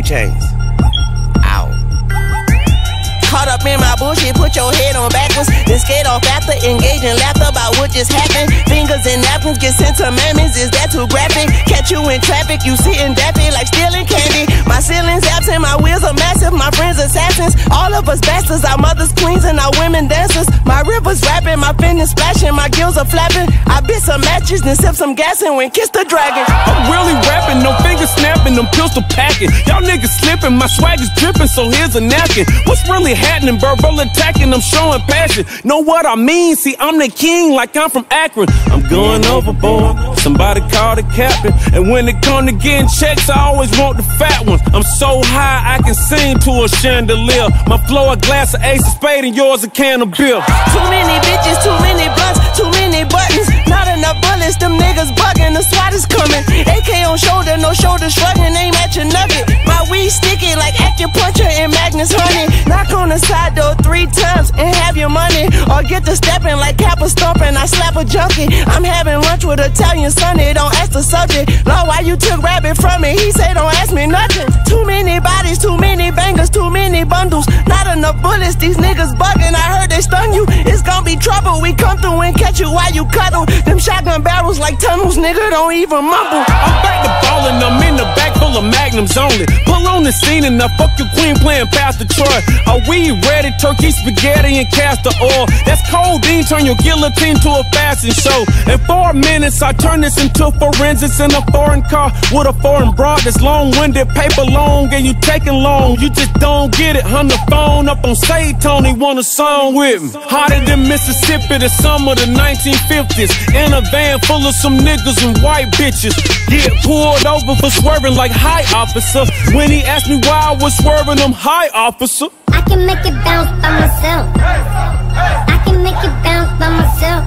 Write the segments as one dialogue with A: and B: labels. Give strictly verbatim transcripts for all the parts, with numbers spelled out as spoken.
A: chains. Ow. Caught up in my bullshit, put your head on backwards. Then skate off after, engage in laughter about what just happened. Fingers and napkins get sent to mammies, is that too graphic? Catch you in traffic, you sitting daffy like stealing candy. My ceiling's absent, my wheels are massive, my friends assassins. All of us bastards, our mothers queens and our women dancers. My river's rapping, my fingers splashing, my gills are flapping. I bit some matches, then sip some gas and went kiss the dragon.
B: I'm really rapping, no fingers snapping, them pistol packing. Y'all niggas slipping, my swag is dripping, so here's a napkin. What's really happening? Verbal attacking, I'm showing passion. Know what I mean? See, I'm the king like I'm from Akron. I'm going overboard, somebody call the captain. And when it come to getting checks, I always want the fat ones. I'm so high, I can sing to a chandelier. My flow a glass of Ace of Spade and yours a can of beer.
A: Too many bitches, too many blunts, too many buttons. Not enough bullets, them niggas bugging, the SWAT is coming. A K on shoulder, no shoulder shrugging, aim at your nugget. My weed sticky like acupuncture and Magnus honey. Knock on the side door three times and have your money. Or get to stepping like Kappa stomping, I slap a junkie. I'm having lunch with Italian Sonny, don't ask the subject. Lord, why you took rabbit from me? He say don't ask me nothing. Too many bodies, too many bangers, too many bundles. Not enough bullets, these niggas bugging, I heard they stun you. It's gonna be trouble, we come through and catch you while you cuddle. Them shotgun barrels like tunnels, nigga, don't even mumble.
B: I'm back to ballin', I'm in the back full of magnums only. Pull on the scene and I fuck your queen playing Pastor Troy. Are we ready? Turkey, spaghetti, and castor oil. That's codeine, turn your guillotine to a fashion show. In four minutes, I turn this into forensics in a foreign car with a foreign broad that's long-winded, paper long, and you taking long. You just don't get it. On the phone up on Say Tony, want a song with me. Hotter than Mississippi, the summer of the nineteen fifties. In a van full of some niggas and white bitches. Get pulled over for swerving like hi, officer. When he asked me why I was swerving, I'm hi, officer.
C: I can make it bounce by myself. I can make it bounce by myself.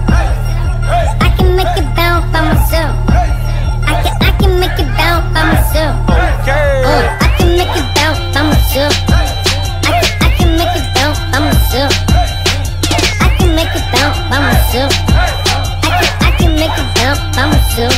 C: I can make it bounce by myself. I can, I can make it bounce by myself. Uh, I can make it bounce by myself. I can, I can make it bounce by myself. I can make it bounce by myself. I can, I can make it bounce by myself.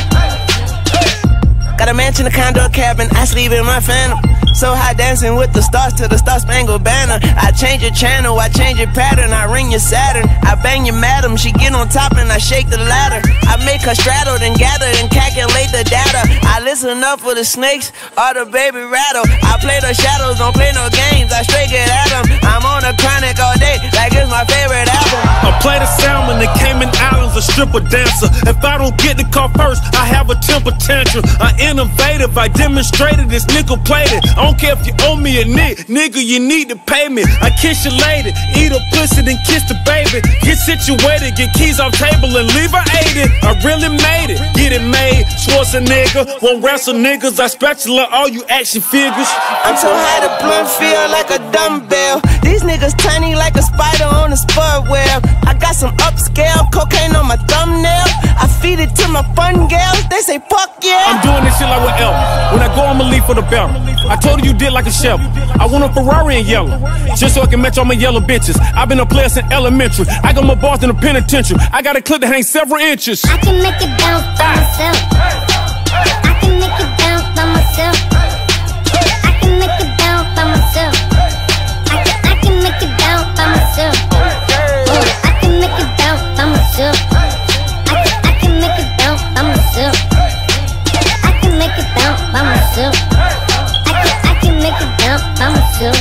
A: Got a mansion, a condo, a cabin, I sleep in my phantom. So high dancing with the stars to the Star-Spangled Banner. I change your channel, I change your pattern, I ring your Saturn. I bang your madam, she get on top and I shake the ladder. I make her straddle, then gather, and calculate the data. I listen up for the snakes or the baby rattle. I play the shadows, don't play no games, I straight get at them. I'm on a chronic all day, like it's my favorite album.
B: I play the salmon, the Cayman Islands, a stripper dancer. If I don't get the car first, I have a temper tantrum. I innovative, I demonstrated this nickel plated. I don't care if you owe me a nick, nigga, you need to pay me. I kiss your lady, eat a pussy, then kiss the baby. Get situated, get keys off table and leave her aided. I really made it, get it made. Schwarzenegger, won't wrestle niggas. I spatula all you action figures.
A: I'm so high the blunt feel like a dumbbell. These niggas tiny like a spider on a spud web. I got some upscale cocaine on my thumbnail. I feed it to my fun gals, they say fuck yeah.
B: I'm doing this shit like with L. When I go, I'ma leave for the belt. I told her you did like a shovel. I want a Ferrari in yellow, just so I can match all my yellow bitches. I've been a player since elementary. I got my bars in the penitentiary. I got a clip that hangs several inches.
C: I can make it bounce by myself. I can make it bounce by myself. I can make it bounce by myself. I can, I can make it bounce by myself. Uh, I can make it bounce by myself. I can, I can make it bounce by myself. I can make it bounce by myself. I can, I can make it bounce by myself.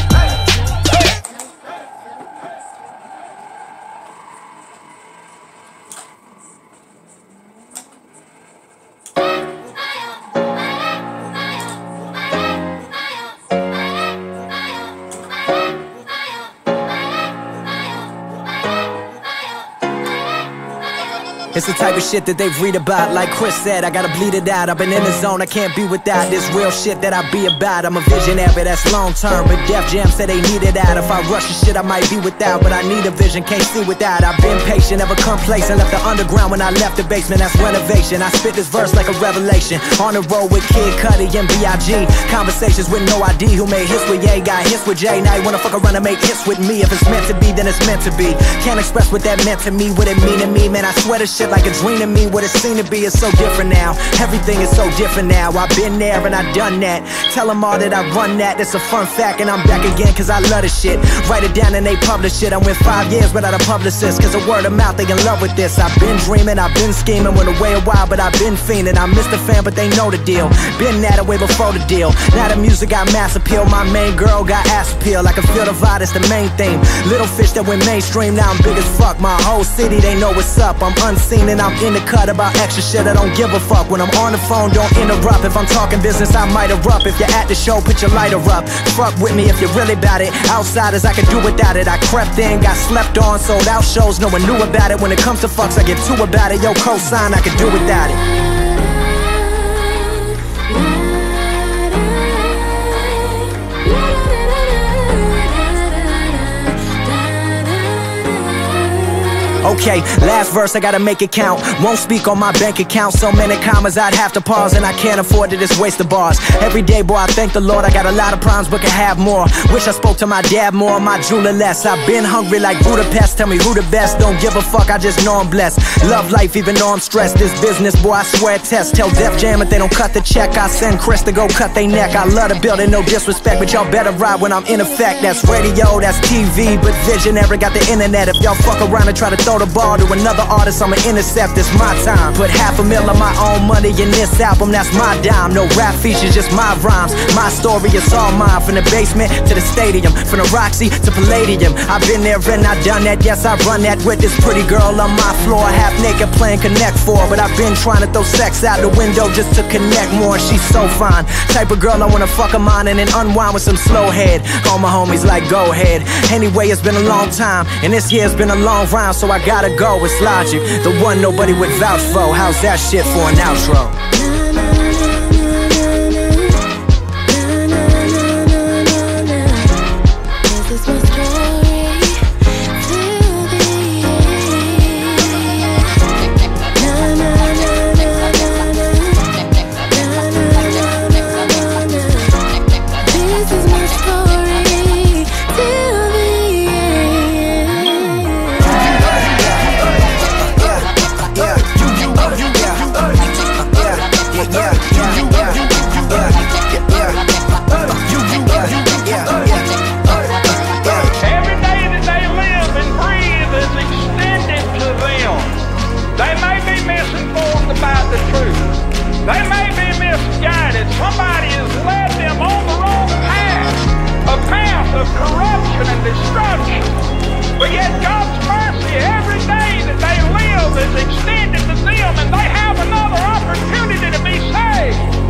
D: It's the type of shit that they read about. Like Chris said, I gotta bleed it out. I've been in the zone, I can't be without this real shit that I be about. I'm a visionary, that's long term, but Def Jam said they need it out. If I rush the shit, I might be without, but I need a vision, can't see without. I've been patient, never complacent. Left the underground when I left the basement, that's renovation. I spit this verse like a revelation. On the road with Kid Cudi and B I G Conversations with no I D. Who made hits with Ye, got hits with Jay. Now you wanna fuck around and make hits with me. If it's meant to be, then it's meant to be. Can't express what that meant to me, what it mean to me. Man, I swear to shit shit like a dream to me. What it seemed to be is so different now. Everything is so different now. I've been there and I done that. Tell them all that I run that. That's a fun fact and I'm back again cause I love this shit. Write it down and they publish it. I went five years without a publicist cause of word of mouth, they in love with this. I've been dreaming, I've been scheming. Went away a while but I've been fiending. I missed the fan but they know the deal. Been that way before the deal. Now the music got mass appeal. My main girl got ass appeal. I can feel the vibe, that's the main thing. Little fish that went mainstream, now I'm big as fuck. My whole city, they know what's up. I'm unseen and I'm in the cut about extra shit. I don't give a fuck. When I'm on the phone, don't interrupt. If I'm talking business, I might erupt. If you're at the show, put your lighter up. Fuck with me if you're really about it. Outsiders, I can do without it. I crept in, got slept on, sold out shows, no one knew about it. When it comes to fucks, I get two about it. Yo, cosign, I can do without it. Okay, last verse, I gotta make it count. Won't speak on my bank account. So many commas, I'd have to pause. And I can't afford to just waste the bars. Every day, boy, I thank the Lord. I got a lot of problems, but can have more. Wish I spoke to my dad more, my jeweler less. I've been hungry like Budapest. Tell me who the best. Don't give a fuck, I just know I'm blessed. Love life, even though I'm stressed. This business, boy, I swear it tests. Tell Def Jam if they don't cut the check, I send Chris to go cut they neck. I love the building, no disrespect, but y'all better ride when I'm in effect. That's radio, that's T V, but visionary got the internet. If y'all fuck around and try to throw the ball to another artist, I'ma intercept. It's my time. Put half a mil of my own money in this album, that's my dime. No rap features, just my rhymes. My story is all mine. From the basement to the stadium, from the Roxy to Palladium. I've been there and I've done that. Yes, I run that with this pretty girl on my floor, half naked playing Connect Four. But I've been trying to throw sex out the window just to connect more. She's so fine, type of girl I wanna fuck her mind and then unwind with some slow head. All my homies like go ahead. Anyway, it's been a long time and this year's been a long round, so I gotta go. It's logic, the one nobody would vouch for. How's that shit for an outro?
E: They may be misguided. Somebody has led them on the wrong path, a path of corruption and destruction. But yet God's mercy, every day that they live is extended to them, and they have another opportunity to be saved.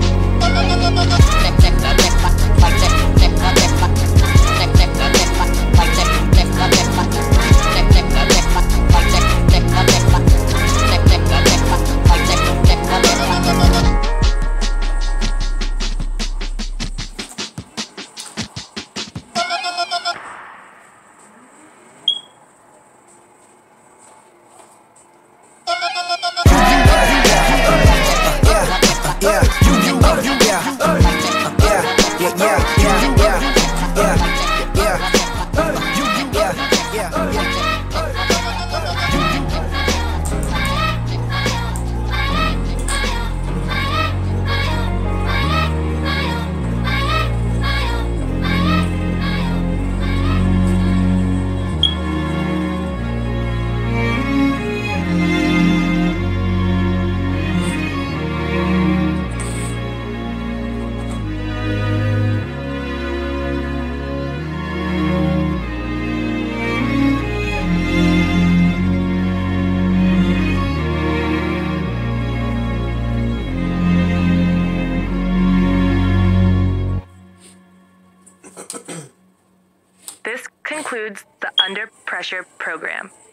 F: This concludes the Under Pressure program.